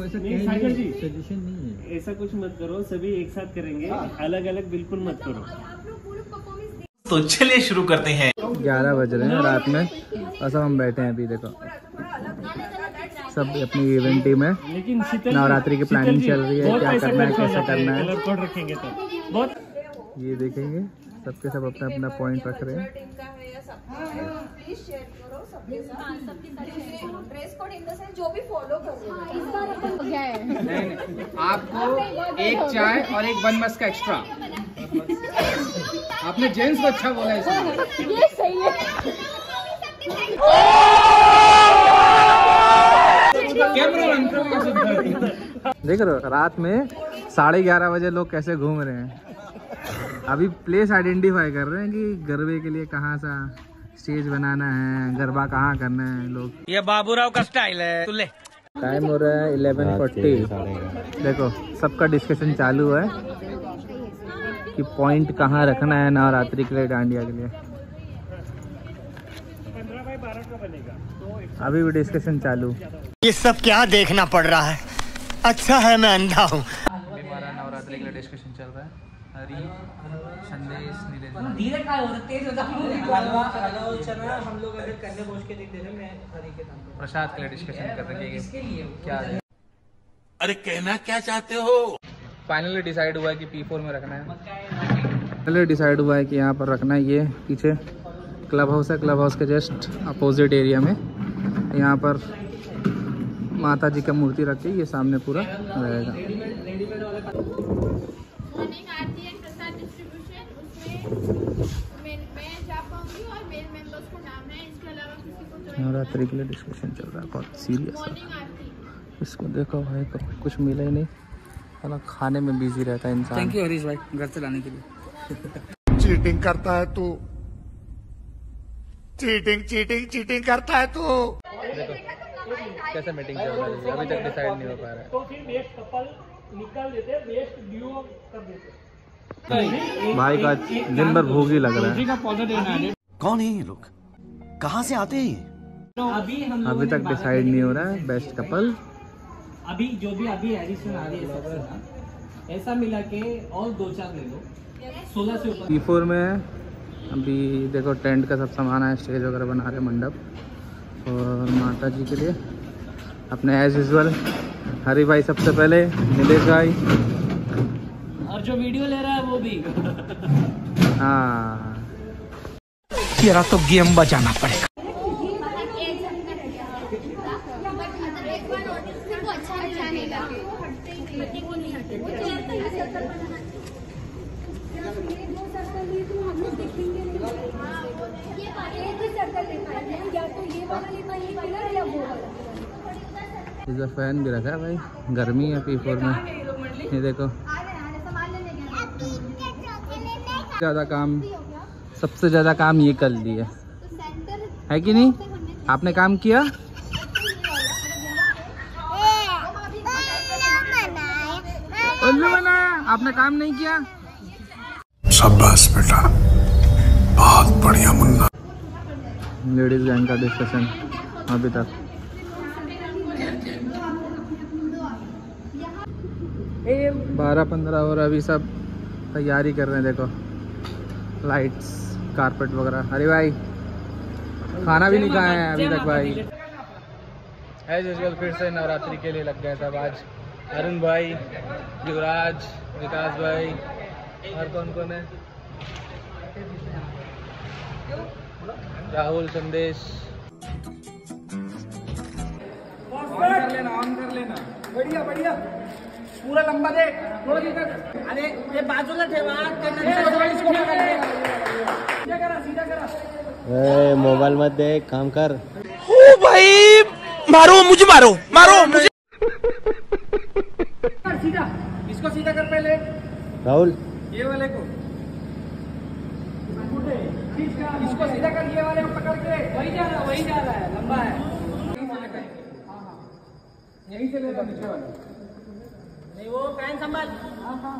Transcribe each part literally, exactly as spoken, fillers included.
ऐसा सजेशन नहीं है, ऐसा कुछ मत करो, सभी एक साथ करेंगे, अलग अलग बिल्कुल मत करो। तो चलिए शुरू करते हैं। ग्यारह बज रहे हैं रात में और सब हम बैठे हैं अभी। देखो सब अपनी इवेंट टीम है, लेकिन नवरात्रि की प्लानिंग चल रही है, क्या करना है कैसे करना है कलर कोड रखेंगे तो बहुत। ये देखेंगे सबके सब अपना अपना पॉइंट रख रहे हैं। जो भी फॉलो कर रहे हैं आपको एक चाय और एक वन मस्क का एक्स्ट्रा। आपने जेंट्स को अच्छा बोला इसमें। ये सही है। देख रहे हो रात में साढ़े ग्यारह बजे लोग कैसे घूम रहे हैं। अभी प्लेस आइडेंटिफाई कर रहे हैं कि गरबे के लिए कहाँ सा स्टेज बनाना है, गरबा कहाँ करना है लोग। ये बाबूराव का स्टाइल है। तुले टाइम हो रहा है इलेवन फोर्टी। देखो सबका डिस्कशन चालू है कि पॉइंट कहाँ रखना है नवरात्रि के लिए, डांडिया के लिए। अभी भी डिस्कशन चालू। ये सब क्या देखना पड़ रहा है, अच्छा है मैं अंधा हूँ। हमारा नवरात्रि के लिए डिस्कशन चल रहा है। हरी संदेश नीलेश धीरे का हो तेज होता हलवा हलवा और चना हम लोग अगर करने पहुंच के देख दे रहे हैं। मैं हरी के नाम पे प्रसाद के लिए डिस्कशन कर रहे हैं इसके लिए क्या है। अरे कहना क्या चाहते हो। फाइनली डिसाइड हुआ है कि पी फोर में रखना है। फाइनली डिसाइड हुआ है कि यहाँ पर रखना है। ये पीछे क्लब हाउस है, क्लब हाउस के जस्ट अपोजिट एरिया में यहाँ पर माता जी का मूर्ति रख के ये सामने पूरा रहेगा। Morning aarti and prasad distribution, उसमें मैं मैं जा पाऊंगी और मेरे मेंबर्स को नाम है, इसके अलावा किसी को ज्वाइन। नवरात्रि के लिए डिस्कशन चल रहा है बहुत सीरियस। मॉर्निंग आरती इसको देखो भाई को कुछ मिला ही नहीं, है खाने में बिजी रहता है इंसान। थैंक यू हरीश भाई घर से लाने के लिए। चीटिंग करता है तू, चीटिंग चीटिंग चीटिंग करता है तू। कैसा मीटिंग चल रहा है अभी तक डिसाइड नहीं हो पा रहा है। तो फिर बेस्ट कपल निकाल देते, बेस्ट ड्यूओ कर देते। भाई का दिन भर भूख ही लग रहा है। कौन है ये लोग, कहाँ से आते हैं? अभी हम अभी तक डिसाइड नहीं हो रहा है बेस्ट कपल। अभी जो भी अभी एडिशन आ रही है सबसे ना, ऐसा मिला के और दो चार ले लो, सोलह से ऊपर। पी फोर में अभी देखो टेंट का सब सामान है, स्टेज वगैरह बना रहे मंडप, और माता जी के लिए अपने एज यूजुअल हरी भाई सबसे पहले, नीलेश भाई, और जो वीडियो ले रहा है वो भी। हाँ तेरा तो गेम बजाना पड़ेगा। इधर फैन भी रखा है भाई, गर्मी है पी फोर में। ये देखो ज़्यादा काम, सबसे ज़्यादा काम ये कर लिया है कि नहीं? आपने काम किया? उल्लू बनाया, आपने काम नहीं किया? शाबाश बेटा, बहुत बढ़िया मुन्ना। लेडीज गैंग का डिस्कशन अभी तक। बारह पंद्रह और अभी सब तैयारी कर रहे हैं। देखो लाइट्स, कारपेट वगैरह। अरे भाई खाना भी नहीं खाया है अभी तक भाई। एज यूजुअल फिर से नवरात्रि के लिए लग गए सब आज। अरुण भाई, युवराज, विकास भाई, और कौन कौन है, राहुल, संदेश। ऑन कर लेना, ऑन कर लेना। बढ़िया बढ़िया, पूरा लंबा दे। अरे ये बाजूला ठेवा, इसको सीधा करा, सीधा करा। मोबाइल मत दे, काम कर। ओ भाई मारो मुझे, मारो मारो मुझे। सीधा, इसको सीधा कर पहले राहुल, ये वाले को। इसको सीधा कर, ये वाले को पकड़ के। वही जा रहा है, वही जा रहा है, लंबा है। यहीं से ले लो नीचे वाला। नहीं वो फैन संभाल। हाँ हाँ।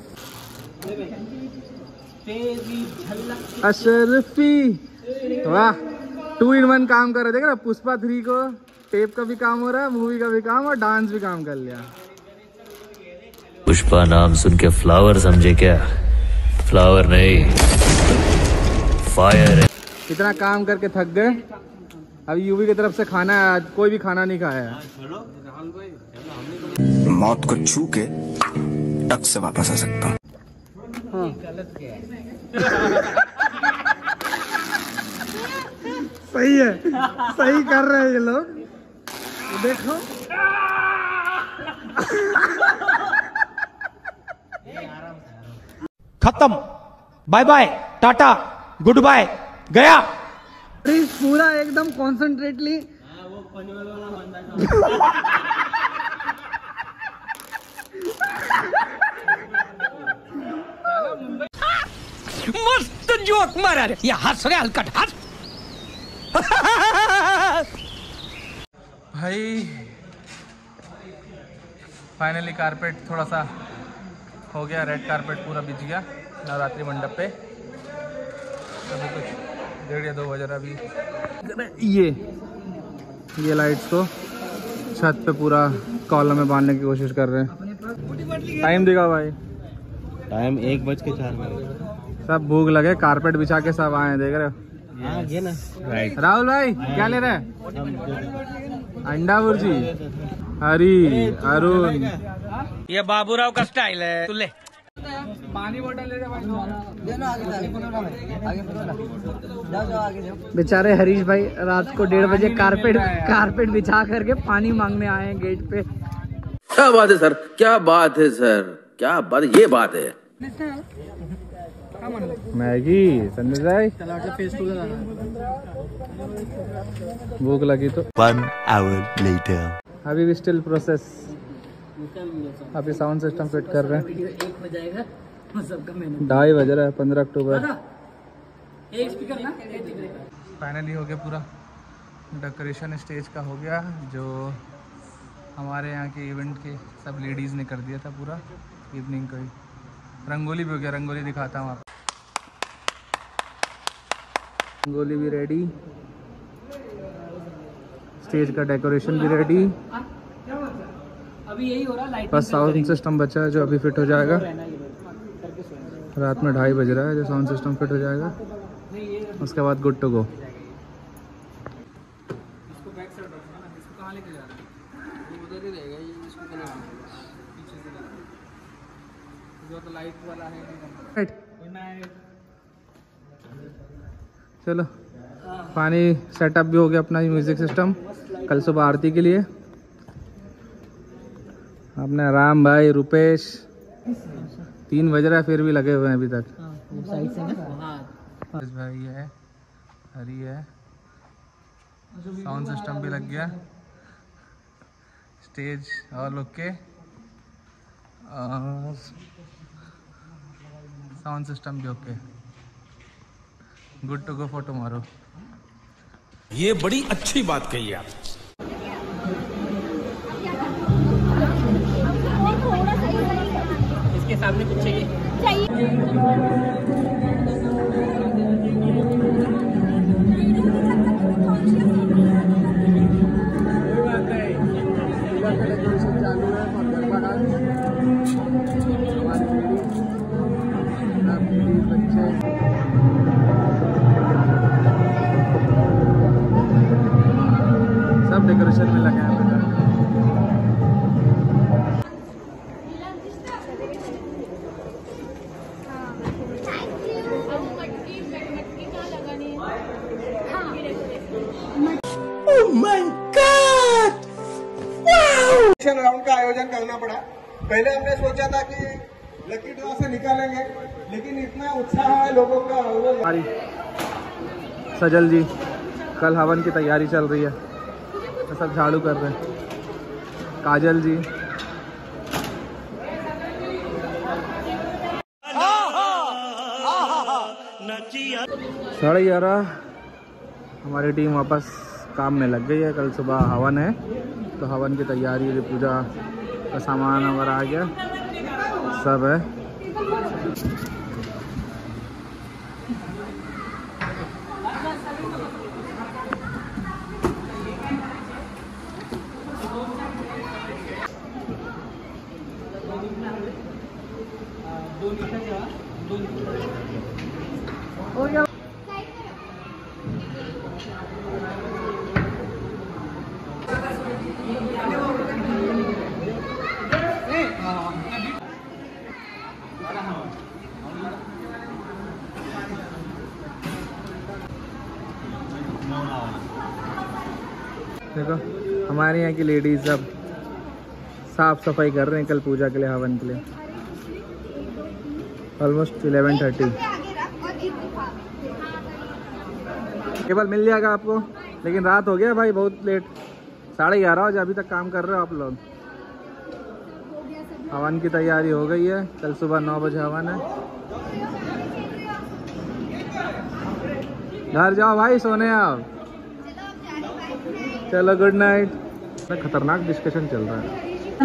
तेरी झलक अशरफी, वाह टू इन वन काम कर रहे। देख रहा पुष्पा थ्री को टेप का भी काम हो रहा है, मूवी का भी काम और डांस भी काम कर लिया। पुष्पा नाम सुन के फ्लावर समझे क्या? फ्लावर नहीं, फायर है। इतना काम करके थक गए, अभी यूवी की तरफ से खाना है, आज कोई भी खाना नहीं खाया है। मौत को छू के टक से वापस आ सकता हूँ। हाँ। सही है, सही कर रहे हैं ये लोग, देखो। खत्म, bye bye, tata, good bye, गया। पूरा एकदम कॉन्सेंट्रेटली। मस्त जोक मारा रे, ये हंस रहे हलकट हंस। भाई फाइनली कारपेट थोड़ा सा हो गया, रेड कारपेट पूरा बिछ गया नवरात्रि मंडप पे। अभी कुछ डेढ़ या दो बज रहा अभी। ये ये लाइट्स को छत पे पूरा कॉलम में बांधने की कोशिश कर रहे हैं। टाइम दिखा भाई, टाइम एक बज के चार मिनट। सब भूख लगे, कारपेट बिछा के सब आए, देख रहे हो? हाँ, ये ना राइट। राहुल भाई क्या ले रहे हैं? अंडा भुर्जी। हरी, अरुण, ये बाबूराव का स्टाइल है। तू ले पानी बोतल ले बेचारे हरीश भाई रात को डेढ़ बजे कारपेट कारपेट बिछा करके पानी मांगने आए हैं गेट पे। क्या बात है सर, क्या बात है सर, क्या बात, ये बात है। मैगी संजय भाई, भूख लगी तो। One hour later. अभी भी स्टिल प्रोसेस, अभी साउंड सिस्टम फिट कर रहे हैं। ढाई बज रहा है, पंद्रह अक्टूबर। फाइनली हो गया पूरा डेकोरेशन, स्टेज का हो गया, जो हमारे यहाँ के इवेंट के सब लेडीज़ ने कर दिया था पूरा इवनिंग को ही। रंगोली भी हो गया, रंगोली दिखाता हूँ आप। रंगोली भी रेडी, स्टेज का डेकोरेशन भी रेडी, अभी यही हो रहा है। लाइट बस साउंड सिस्टम बचा है जो अभी फिट हो जाएगा। रात में ढाई बज रहा है, जो साउंड सिस्टम फिट हो जाएगा उसके बाद गुड टू गो। इसको बैक साइड रखना ना, इसको कहाँ लेके जा रहे हैं? ये उधर ही रहेगा, ये इसको कहाँ पीछे से लगा, जो तो लाइट वाला है। चलो पानी सेटअप भी हो गया अपना, म्यूजिक सिस्टम कल सुबह आरती के लिए। अपने राम भाई, रुपेश, तीन बज रहा है फिर भी लगे हुए हैं अभी तक। साइड से ना भाई है, हरी है, साउंड सिस्टम भी लग गया, स्टेज और ओके, और साउंड सिस्टम भी okay. Good to go for tomorrow. ये बड़ी अच्छी बात कही आप। इसके सामने कुछ चाहिए। सब डेकोरेशन में लगे हैं। राउंड का आयोजन करना पड़ा। पहले हमने सोचा था कि लकी ड्रॉ से निकालेंगे, लेकिन इतना उत्साह है लोगों का। सजल जी, कल हवन की तैयारी चल रही है, तो सब झाड़ू कर रहे हैं। काजल जी, साढ़े ग्यारह हमारी टीम वापस काम में लग गई है। कल सुबह हवन है, तो हवन की तैयारी, पूजा का सामान वगैरह आ गया, सब है। देखो हमारे यहाँ की लेडीज सब साफ सफाई कर रहे हैं कल पूजा के लिए, हवन के लिए। Almost eleven thirty. केवल मिल जाएगा आपको, लेकिन रात हो गया भाई, बहुत लेट, साढ़े ग्यारह बजे अभी तक काम कर रहे हो आप लोग। हवन की तैयारी हो गई है, कल सुबह नौ बजे हवन है। घर जाओ भाई, सोने आओ। चलो गुड नाइट। खतरनाक डिस्कशन चल रहा है।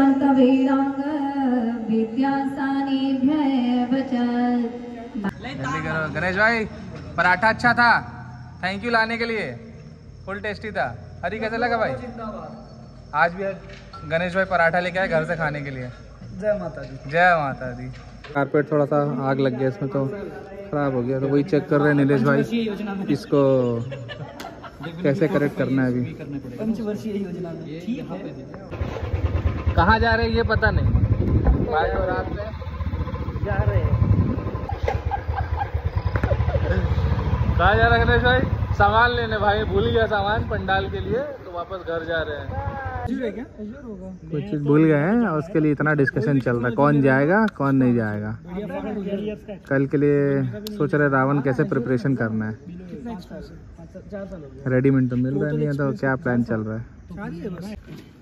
गणेश भाई पराठा अच्छा था, थैंक यू लाने के लिए, फुल टेस्टी था। हरी कैसा लगा भाई? आज भी गणेश भाई पराठा लेके आए घर से खाने के लिए। जय माता दी। जय माता दी। कारपेट थोड़ा सा आग लग गया इसमें, तो खराब हो गया, तो वही चेक कर रहे हैं नीलेश भाई, इसको कैसे करेक्ट करना है अभी। पंचवर्षीय योजना में कहाँ जा रहे हैं ये पता नहीं भाई, तो रात में जा रहे हैं। कहाँ जा रहे हैं गणेश भाई? सामान लेने भाई, भूल गया सामान पंडाल के लिए, तो वापस घर जा रहे हैं। कुछ चीज भूल गए हैं, उसके लिए इतना डिस्कशन चल रहा है, कौन जाएगा कौन नहीं जाएगा। कल के लिए सोच रहे रावण कैसे प्रिपरेशन करना है। रेडीमेड तो मिल रहा नहीं है, तो क्या प्लान चल रहा है?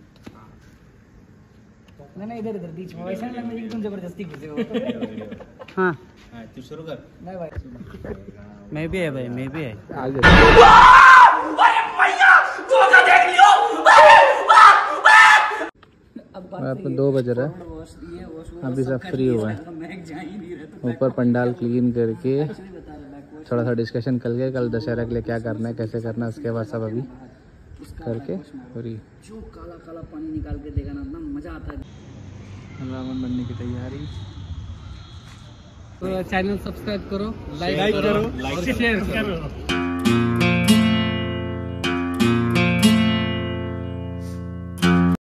नहीं इधर इधर बीच में वैसा नहीं लगता कि तुम जबरदस्ती घुसे हो। हाँ तू शुरू कर। नहीं भाई मैं भी है भाई, मैं भी है। रात में दो बज रहा है, अभी सब फ्री हुआ है। ऊपर पंडाल क्लीन करके थोड़ा सा डिस्कशन कर के कल दशहरा के लिए क्या करना है, कैसे करना है, उसके बाद सब अभी करके फ्री। जो काला काला पानी निकाल के देगा ना, इतना मजा आता है। रावण बनने की तैयारी। तो चैनल सब्सक्राइब करो, लाइक करो, करो और शेयर करो।